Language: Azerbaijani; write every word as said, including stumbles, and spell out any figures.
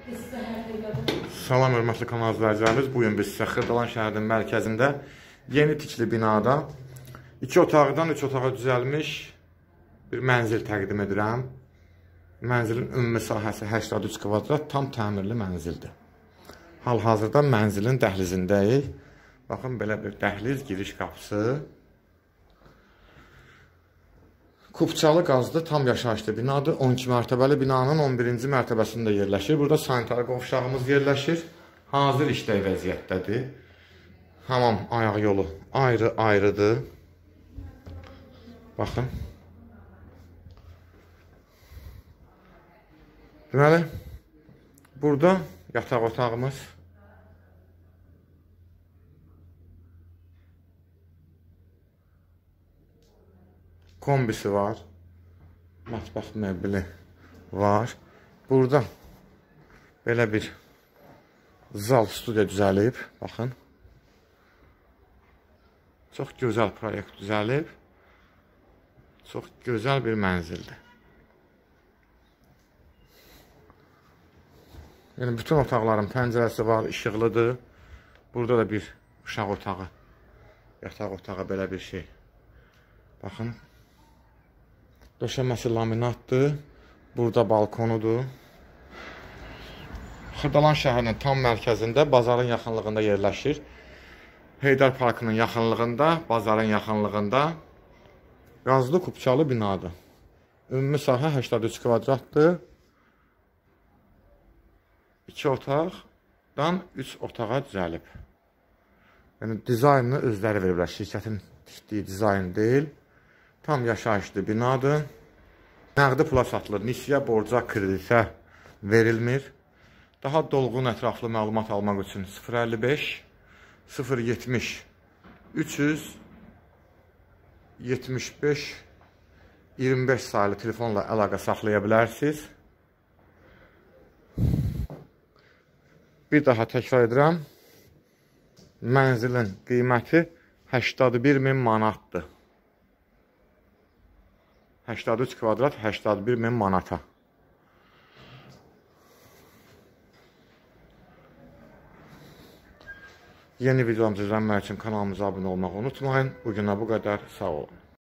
Salam hörmətli kanal izləyicilərimiz. Bugün biz sizə Xırdalan şəhərinin mərkəzində yeni tikili binada iki otaqdan üç otağa düzəlmiş bir mənzil təqdim edirəm. Mənzilin ümumi sahəsi səksən üç kvadrat, tam təmirli mənzildir. Hal-hazırda mənzilin dəhlizindəyik. Baxın, belə bir dəhliz, giriş qapısı. Kupçalı qazlı, tam yaşayışlı binadır. on iki mərtəbəli binanın on birinci mərtəbəsində yerləşir. Burada sanitar qovşağımız yerləşir. Hazır işləy vəziyyətdədir. Hamam ayaq yolu ayrı-ayrıdır. Baxın. Deməli, burada yataq otağımız. Kombisi var. Mətbəx mebeli var. Burada belə bir zal studiya düzəlib. Baxın. Çox gözəl proyekt düzəlib. Çox gözəl bir mənzildir. Yəni, bütün otaqların pəncərəsi var, işıqlıdır. Burada da bir uşaq otağı, yataq otağı, belə bir şey. Baxın. Döşəməsi laminatdır. Burada balkonudur. Xırdalan şəhərinin tam mərkəzində, bazarın yaxınlığında yerləşir. Heydər Parkının yaxınlığında, bazarın yaxınlığında qazlı kupçalı binadır. Ümumi sahə səksən üç kvadratdır. iki otaqdan üç otağa düzəlib. Yəni, dizaynını özləri veriblər. Şirkətin tikdiyi dizayn deyil. Tam yaşayışlı binadır. Nəqdi pula satılır. Nisiyə, borca, kreditə verilmir. Daha dolğun ətraflı məlumat almaq üçün sıfır əlli beş sıfır yetmiş üç yüz yetmiş beş iyirmi beş sayılı telefonla əlaqə saxlaya bilərsiniz. Bir daha təkrar edirəm. Mənzilin qiyməti səksən bir min manatdır. səksən üç kvadrat, səksən bir min manata. Yeni videolarımızı izlənmək üçün kanalımıza abunə olmağı unutmayın. Bugünə bu qədər. Sağ olun.